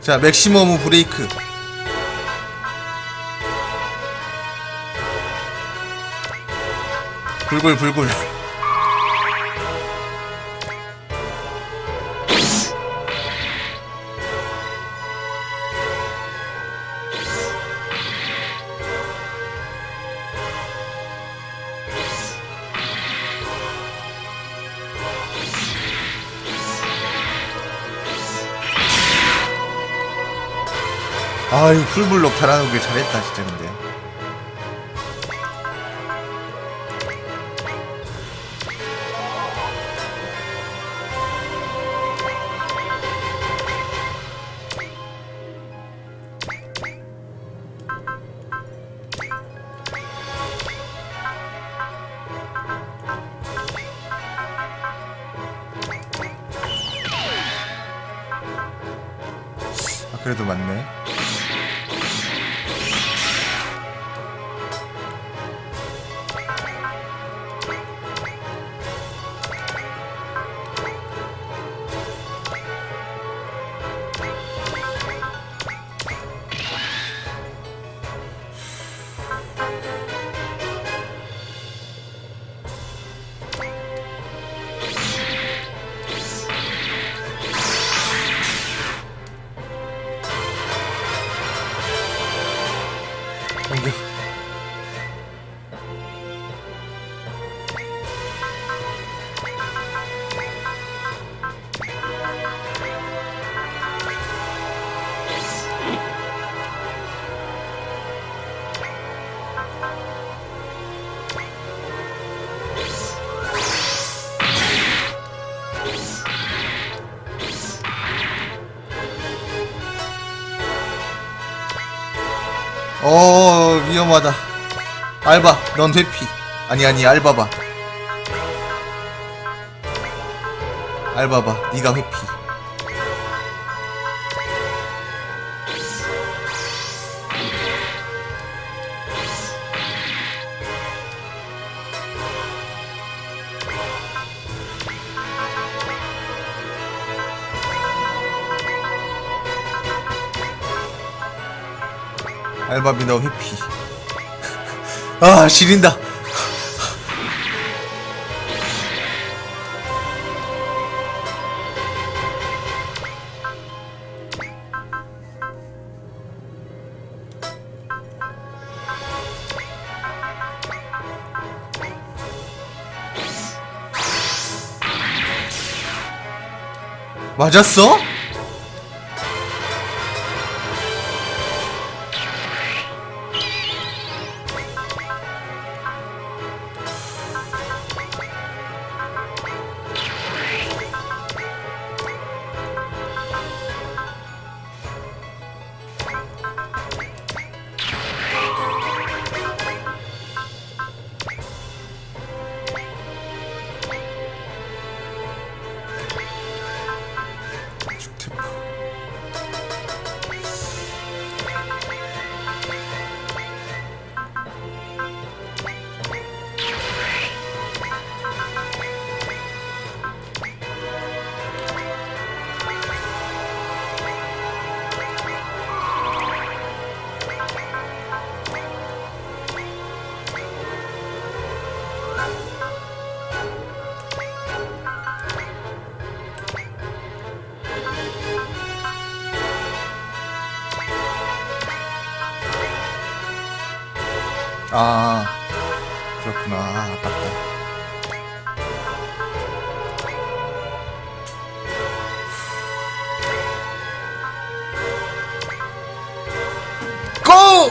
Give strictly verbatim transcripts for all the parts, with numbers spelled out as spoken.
자, 맥시멈 브레이크. 불굴 불굴. 아유, 풀블럭 달아놓길 잘했다 진짜. 근데 아, 그래도 맞네. 어, 위험하다. 알바, 넌 회피. 아니 아니 알바바. 알바바, 니가 회피. 알바비 너 회피. 아, 지린다. 맞았어? 아, 그렇구나. 아깝다. 고!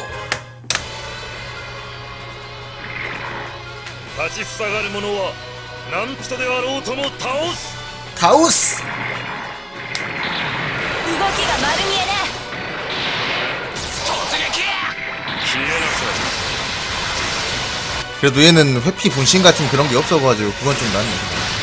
立ちふさがる者は何人であろうとも倒す。 倒す。 動きが丸見えだ。突撃。 消えなさい。 그래도 얘는 회피 분신 같은 그런 게 없어가지고 그건 좀 낫네.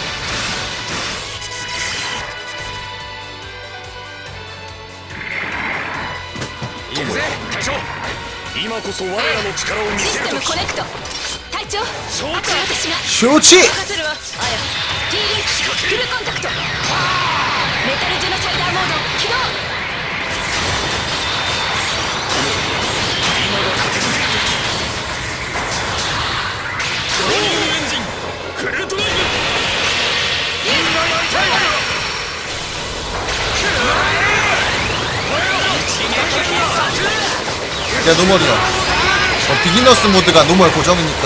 시스템 커넥터.隊長, 쇼치. Tリンクフルコンタクト. 메탈 제노사이더 모드起動. 진짜 노멀이야. 어, 비기너스 모드가 노멀 고정이니까.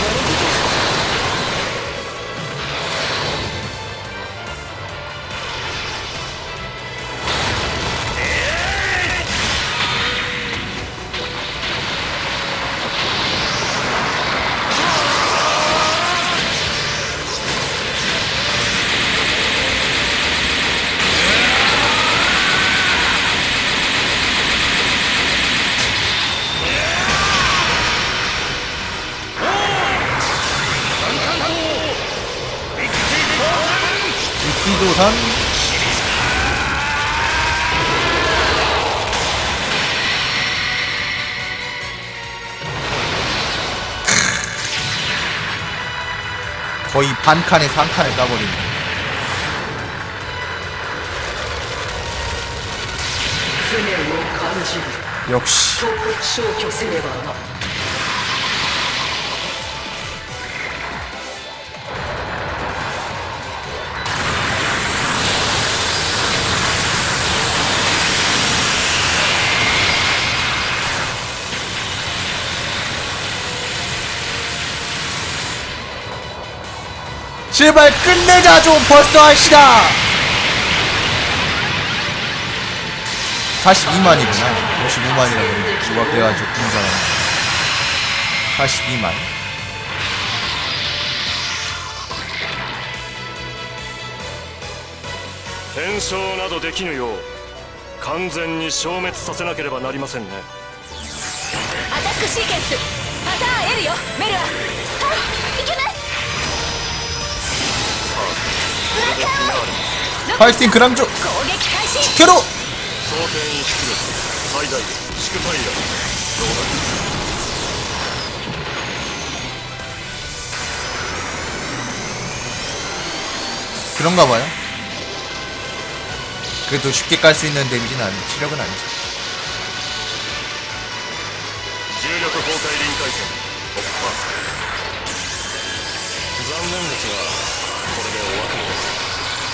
유키도산. 거의 반 칸에 한 칸을 까버리네. 역시 제발 끝내자 좀. 벌써 한 시다. 사십이만이구나 오십오만이라고 누가 그래가지고 공사람. 사십이만. 変装などできぬよう完全に消滅させなければなりませんね。 アタックシーケンスパターン L よメルア。はい行きます。 파이팅 그랑조. 攻撃開始。 테로. 装填出力最大祝タイヤどうだ。 그런가 봐요. 그래도 쉽게 깔 수 있는 데미지는 아니, 체력은 아니지. 重力崩壊臨界線突破。残念ですがこれでお別れです。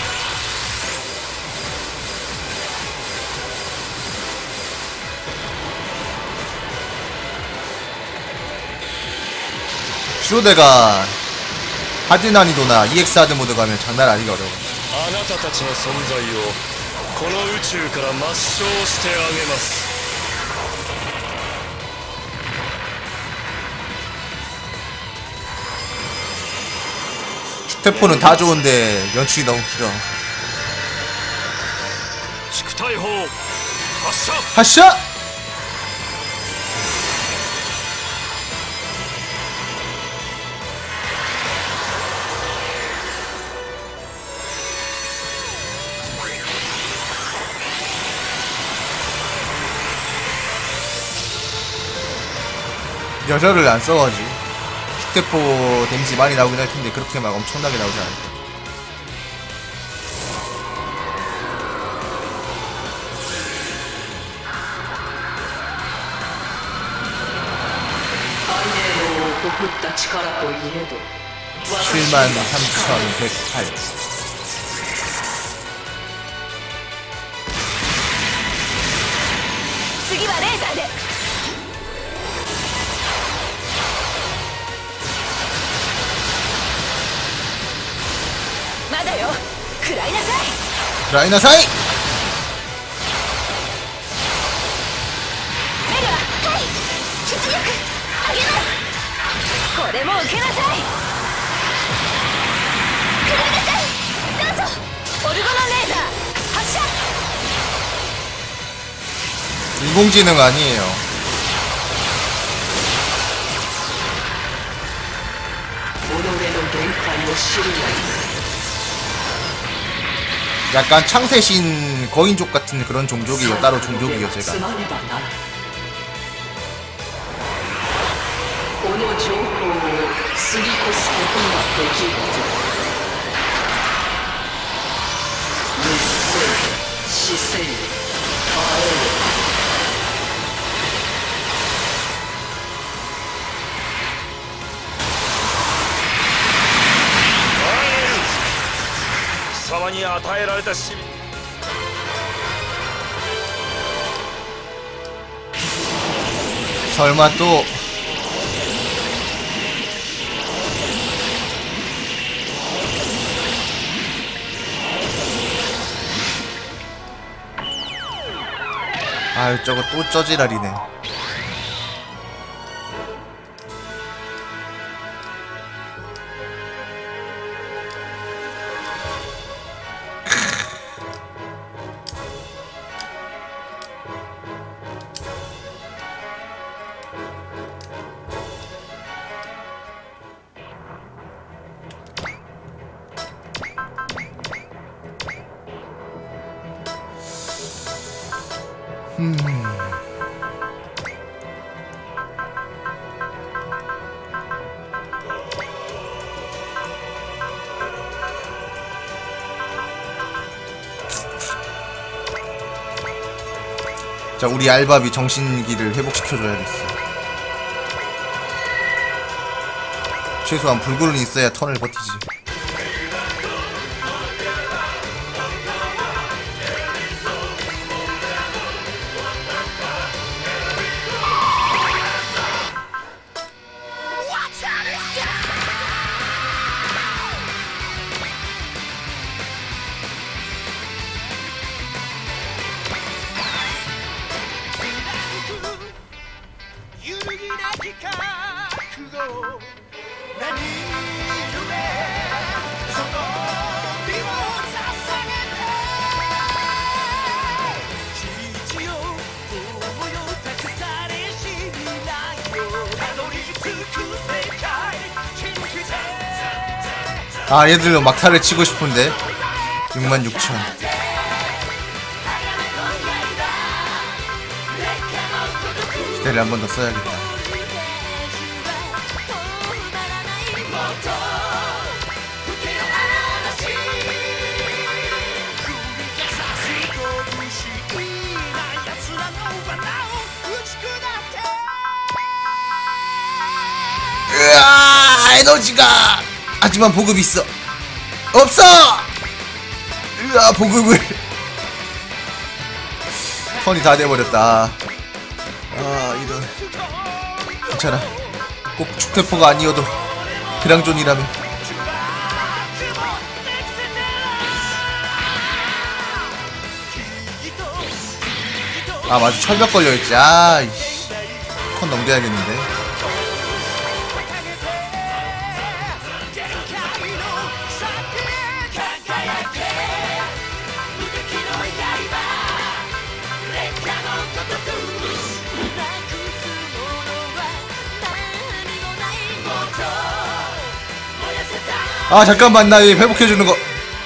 슈로데가 하드 난이도나 이엑스 하드 모드 가면 장난 아니게 어려워. あなたたちの存在をこの宇宙から抹消してあげます。 슈테포는 다 좋은데 연출이 너무 길어. 祝大砲発射。 하샤! 여자를 안 써가지고 슈테포 데미지 많이 나오긴 할 텐데 그렇게 막 엄청나게 나오지 않을까. 칠만 삼천백팔. 次はレーザーで。 まだよ食らいなさい。 라이나사이! メルアはい出力上げます。これも受けなさい。食らいなさい。どうぞオルゴノンレーザー発射。 인공지능 아니에요. 약간 창세신 거인족 같은 그런 종족이에요. 따로 종족이에요 제가. 貴様に与えられた使命。 こ 설마 또 아유 저거 또 쩌지랄이네. 음. 자, 우리 알바비 정신기를 회복시켜줘야겠어. 최소한 불굴은 있어야 턴을 버티지. 아 얘들도 막타를 치고 싶은데 육만 육천. 기대를 한 번 더 써야겠다. 으아 에너지가. 하지만 보급 있어. 없어. 으아 보급을. 턴이 다 돼버렸다. 아 이런. 괜찮아. 꼭 축대포가 아니어도 그랑존이라면. 아 맞아 철벽 걸려있지. 아 이씨 턴 넘겨야겠는데. 아 잠깐만 나 회복해주는 거.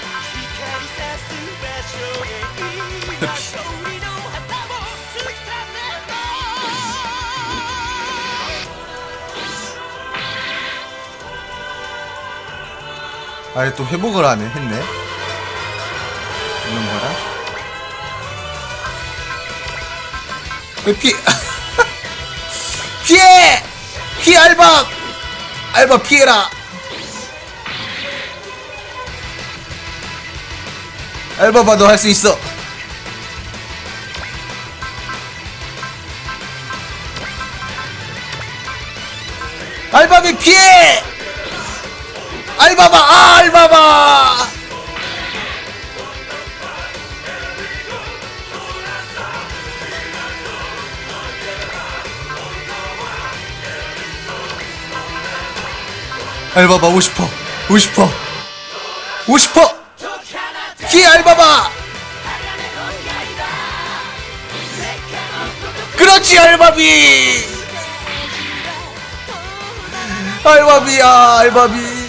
아예 또 회복을 하네 했네. 있는 거라. 왜 피? 피해! 피해 알바! 알바 피해라! 알바바 너 할 수 있어. 알바비 피해! 알바바! 아 알바바! 알바바 오십 퍼센트 오십 퍼센트 오십 퍼센트 피해 알바바! 그렇지 알바비! 알바비야 알바비.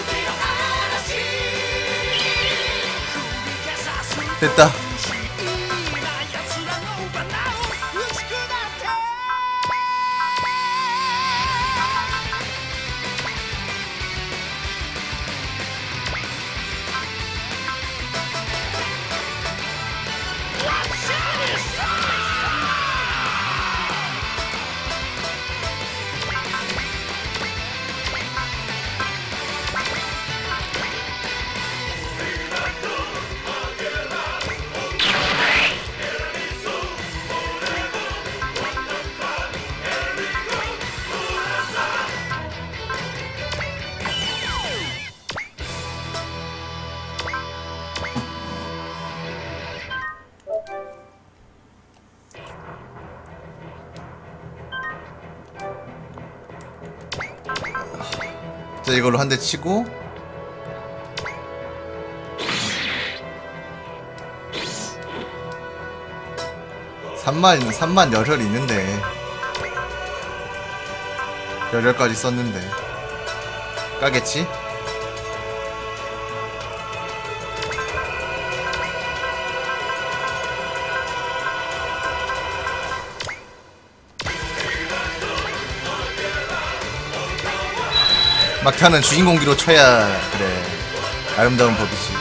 됐다. 자, 이걸로 한 대 치고 삼만, 삼만 열혈이 있는데 열혈까지 썼는데 까겠지? 막타는 주인공기로 쳐야 그래 아름다운 법이지.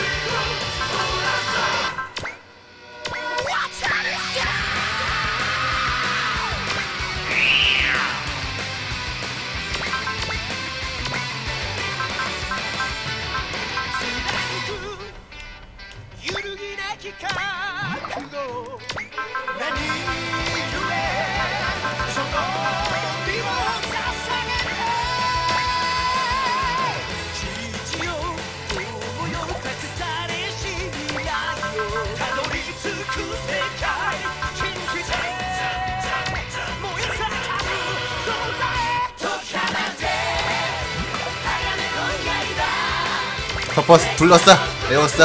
덮었어, 둘러싸, 에워싸.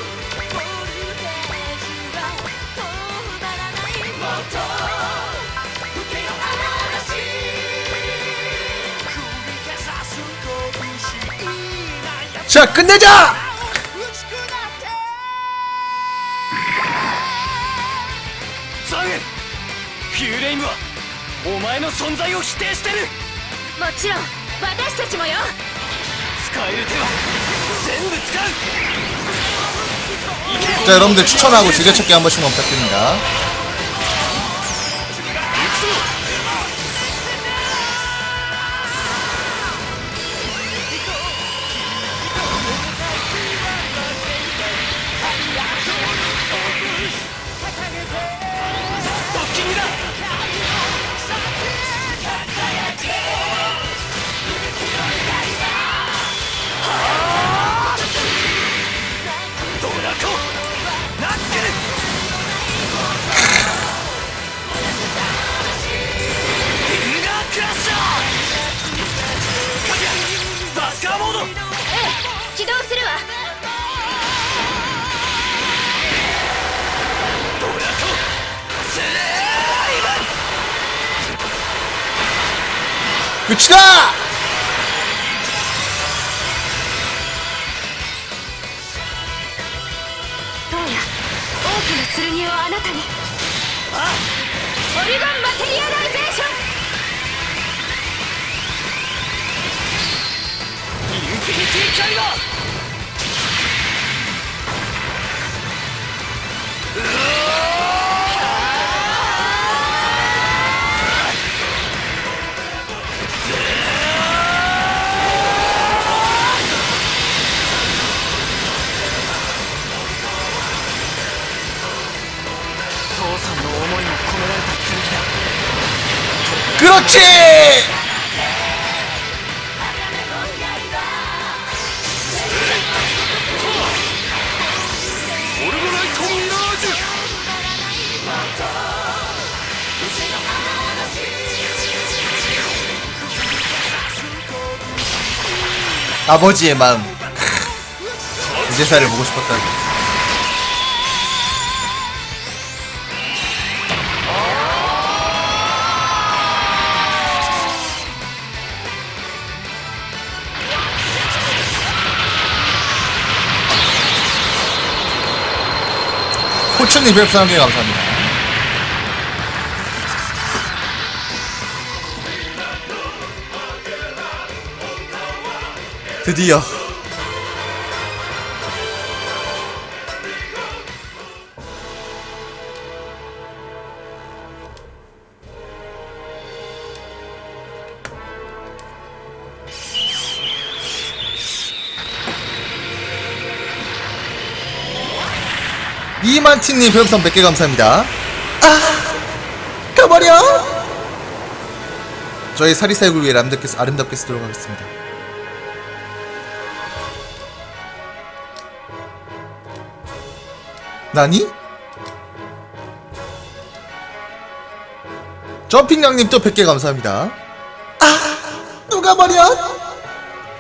자, 끝내자! ザゲ、フューレイムはお前の存在を否定してる。 もちろん私たちもよ。 使える手は全部使う。 자, 여러분들 추천하고 즐겨찾기 한 번씩만 부탁드립니다. 끝이다! 토우야, 王家の剣をあなたに。あ、オリゴンマテリアライゼーション。 インフィニティキャリバー。 그렇지! 아버지의 마음. 이제사를 보고 싶었다. 코치님 별풍선 한 개 감사합니다. 드디어 이만티님 별풍선 백 개 감사합니다. 아, 가버려! 저희 사리사욕을 위해 아름답게, 아름답게 쓰도록 하겠습니다. 나니? 점핑양님 또 백 개 감사합니다. 아, 누가 버려?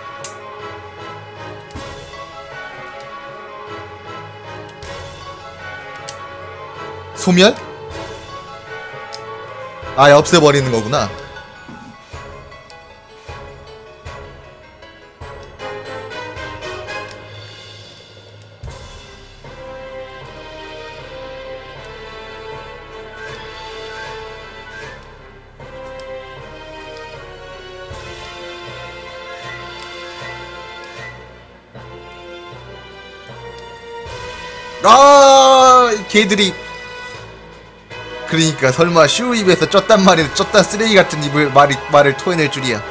소멸? 아, 없애버리는 거구나. 아, 걔들이 그러니까 설마 슈 입에서 쪘단 말이 쪘단 쓰레기 같은 입을 말이 말을 토해낼 줄이야.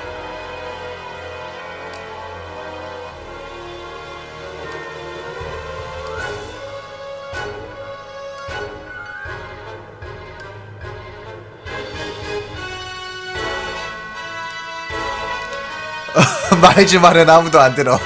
말지 말은 아무도 안 들어.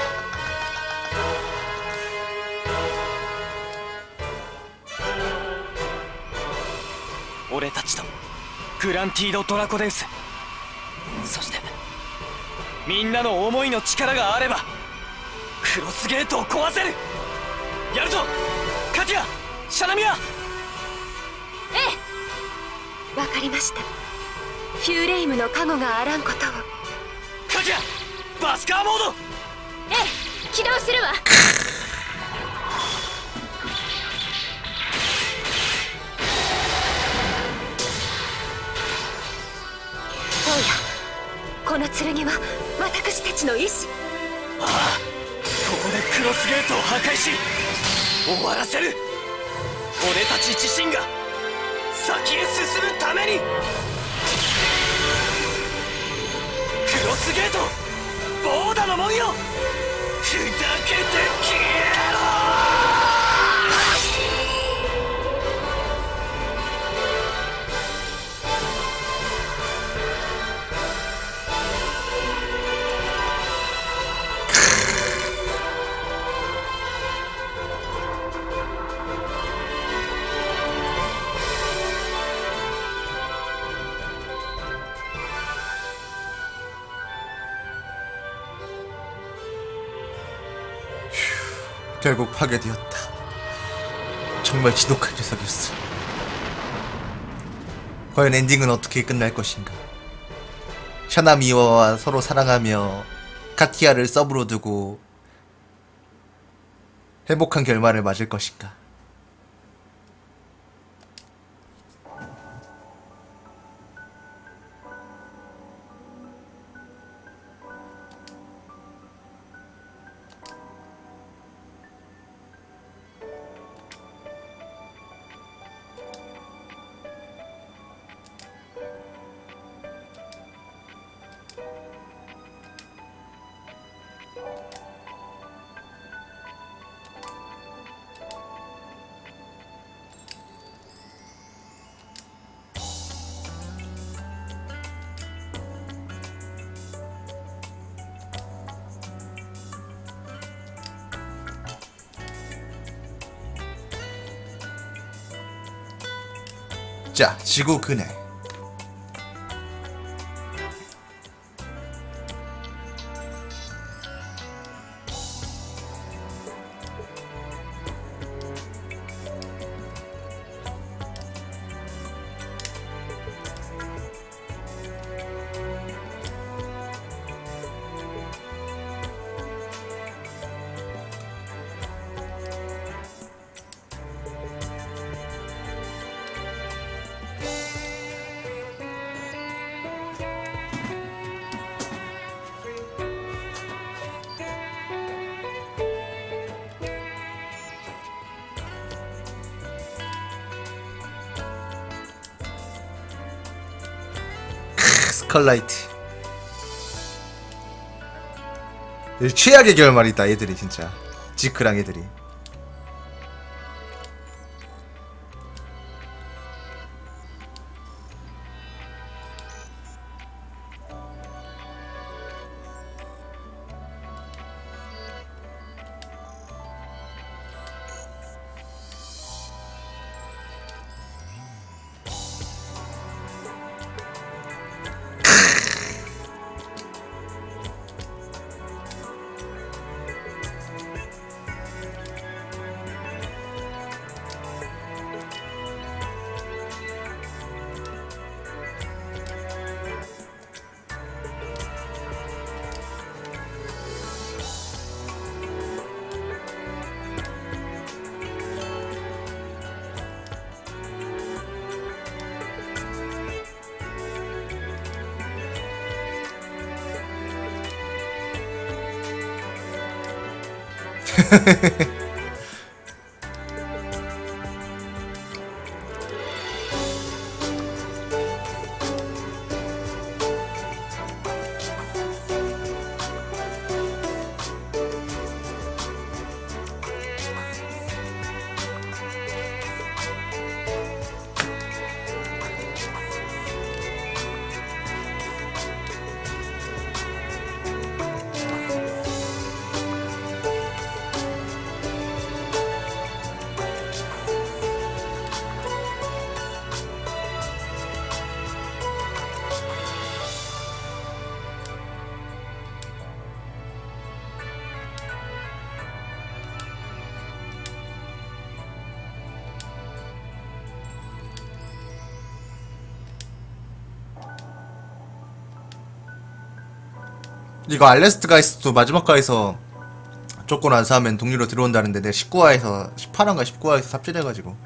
俺たちとグランティード・ドラコデウス、そしてみんなの思いの力があればクロスゲートを壊せる。やるぞカティア、シャナミア。 ええ、わかりました。フューレイムの加護があらんことを。 カティア、バスカーモード。 ええ、起動するわ。どうや、この剣は私たちの意志。 ああ、ここでクロスゲートを破壊し終わらせる。俺たち自身が先へ進むために。クロスゲート、ボーダのもんよ、砕けて消えろ。 결국 파괴되었다. 정말 지독한 녀석이었어. 과연 엔딩은 어떻게 끝날 것인가? 샤나미와와 서로 사랑하며 카티아를 서브로 두고 행복한 결말을 맞을 것인가? 자, 지구 그네. 스컬라이트. 최악의 결말이다 얘들이 진짜. 지크랑 애들이. 이거 알레스트 가이스트도 마지막 화에서 조건 안 사면 동료로 들어온다는데 내가 십구 화에서 십팔 화인가 십구 화에서 삽질해가지고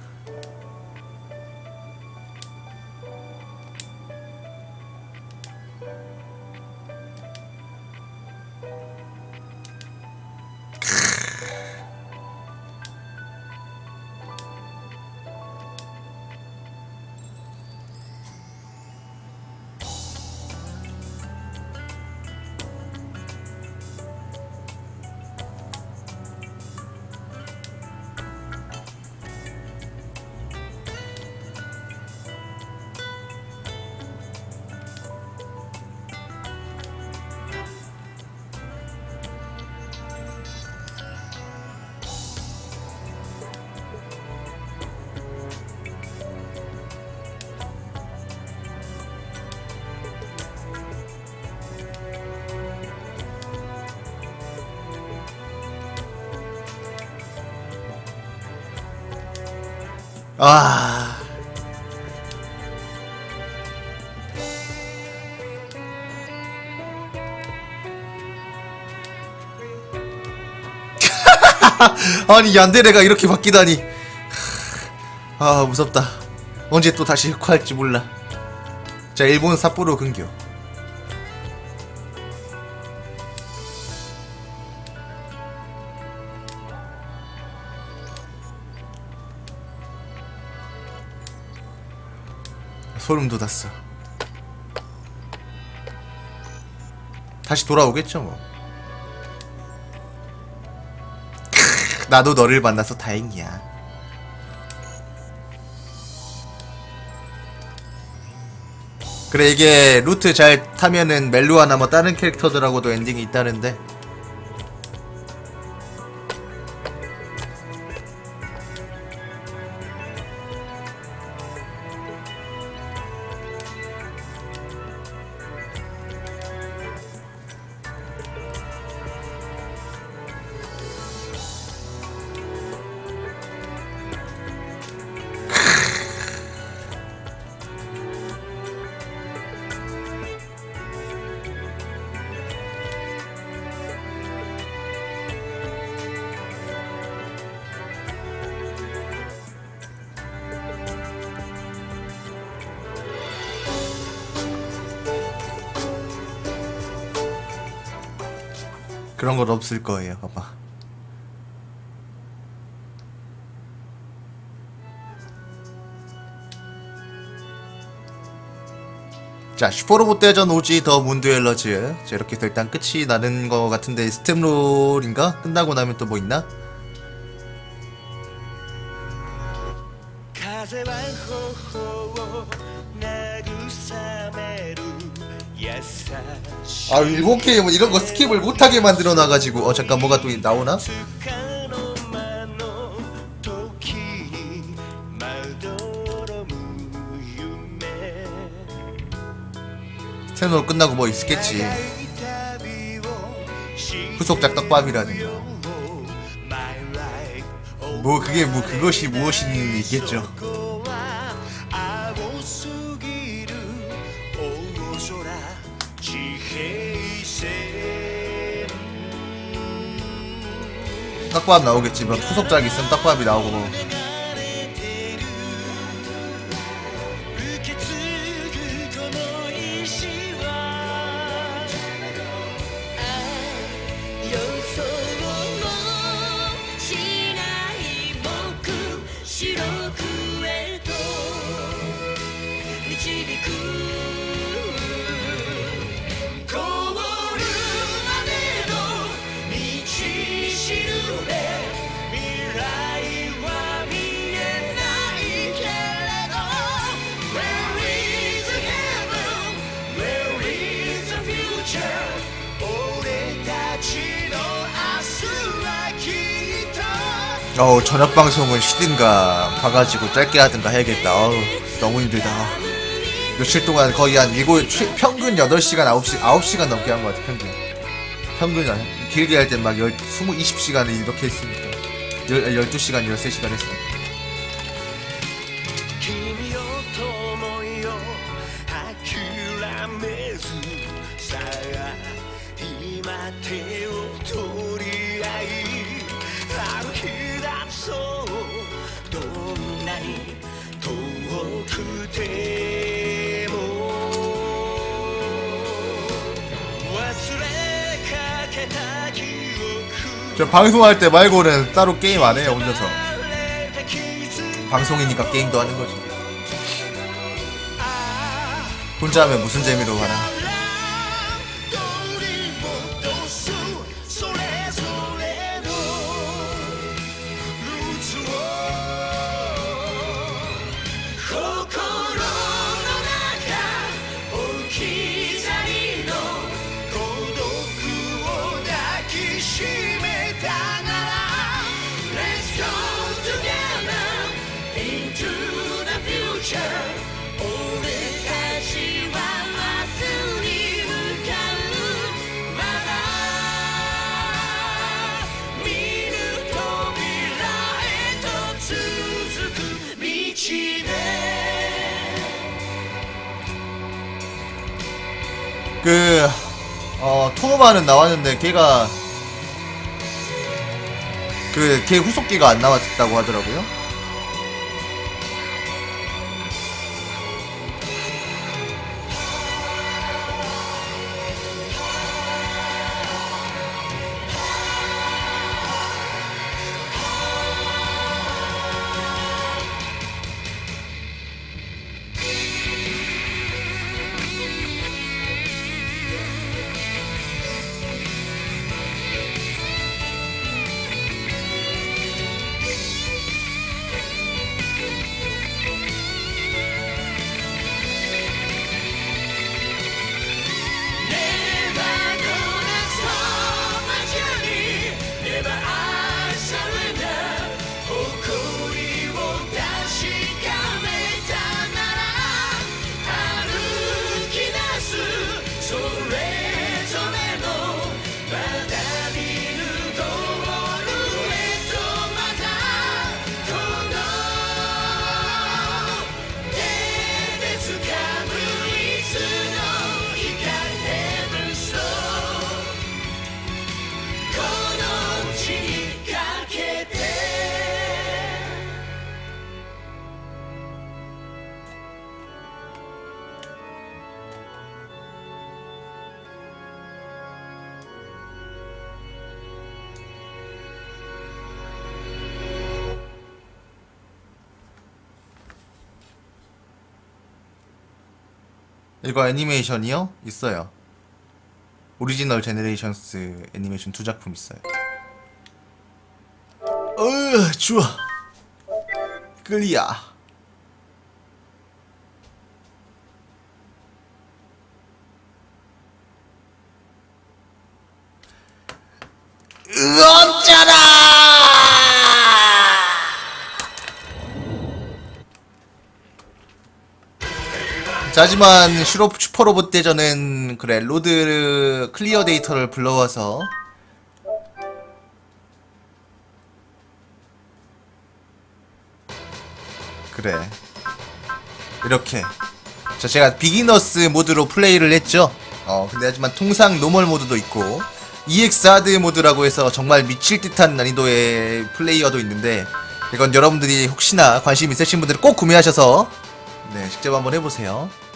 아... 아니 얀데레가 이렇게 바뀌다니. 아 무섭다. 언제 또 다시 흑화할지 몰라. 자, 일본 삿포로 근교. 소름 돋았어. 다시 돌아오겠죠 뭐. 크으, 나도 너를 만나서 다행이야. 그래, 이게 루트 잘 타면은 멜루아나 뭐 다른 캐릭터들하고도 엔딩이 있다는데 그런 건 없을 거예요, 아마. 자, 슈퍼로봇 대전 오지 더 문듀엘러즈. 자, 이렇게 해서 일단 끝이 나는 거 같은데 스텝롤인가? 끝나고 나면 또 뭐 있나? 아, 일본 게임은 이런 거 스킵을 못하게 만들어 놔가지고. 어, 잠깐, 뭐가 또 나오나? 스텝롤 끝나고 뭐 있겠지. 후속작 떡밥이라든가. 뭐, 그게 뭐, 그것이 무엇인지 있겠죠. 떡밥 나오겠지만 후속작 있으면 떡밥이 나오고. 어우, 저녁 방송은 쉬든가 봐가지고 짧게 하든가 해야겠다. 어우, 너무 힘들다. 며칠 동안 거의 한 일곱, 평균 여덟 시간, 아홉 시, 아홉 시간 넘게 한 것 같아, 평균. 평균, 한, 길게 할 땐 막 이십, 이십 시간을 이렇게 했으니까. 열, 열두 시간, 열세 시간 했으니까. 저 방송할 때 말고는 따로 게임 안 해요, 혼자서. 방송이니까 게임도 하는 거지. 혼자 하면 무슨 재미로 하나. 그, 어, 토마는 나왔는데, 걔가, 그, 걔 후속기가 안 나왔다고 하더라고요. 이거 애니메이션이요? 있어요. 오리지널 제네레이션스 애니메이션 두 작품 있어요. 어으, 좋아. 끌리야. 어쩌라! 하지만 슈로, 슈퍼로봇 대전은 그래 로드 클리어 데이터를 불러와서 그래 이렇게 자 제가 비기너스 모드로 플레이를 했죠. 어 근데 하지만 통상 노멀 모드도 있고 이엑스 하드 모드라고 해서 정말 미칠 듯한 난이도의 플레이어도 있는데 이건 여러분들이 혹시나 관심 있으신 분들은 꼭 구매하셔서 네 직접 한번 해보세요.